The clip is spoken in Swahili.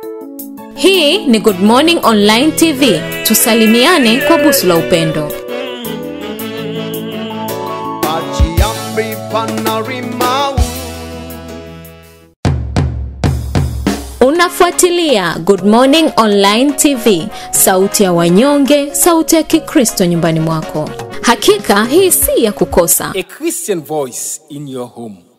Hii ni Good Morning Online TV. Tusalimiane kwa busu la upendo. Unafuatilia Good Morning Online TV, sauti ya wanyonge, sauti ya Kikristo nyumbani mwako. Hakika hii si ya kukosa. A Christian voice in your home.